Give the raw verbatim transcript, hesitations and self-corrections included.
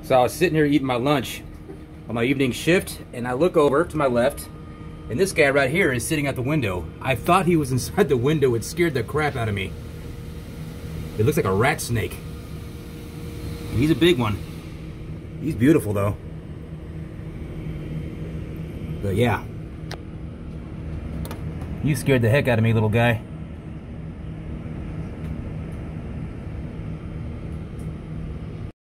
So I was sitting here eating my lunch on my evening shift, and I look over to my left, and this guy right here is sitting at the window. I thought he was inside the window. It scared the crap out of me. It looks like a rat snake. And he's a big one. He's beautiful though. But yeah. You scared the heck out of me, little guy.